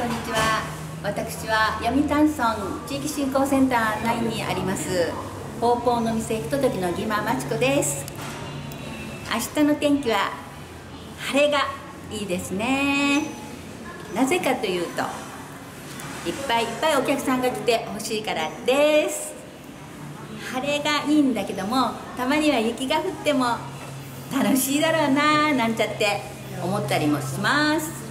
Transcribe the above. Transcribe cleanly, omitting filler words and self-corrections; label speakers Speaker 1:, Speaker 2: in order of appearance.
Speaker 1: こんにちは。私は読谷村地域振興センター内にあります方向の店ひとときのぎままちこです。明日の天気は晴れがいいですね。なぜかというと、いっぱいお客さんが来てほしいからです。晴れがいいんだけども、たまには雪が降っても楽しいだろうななんちゃって思ったりもします。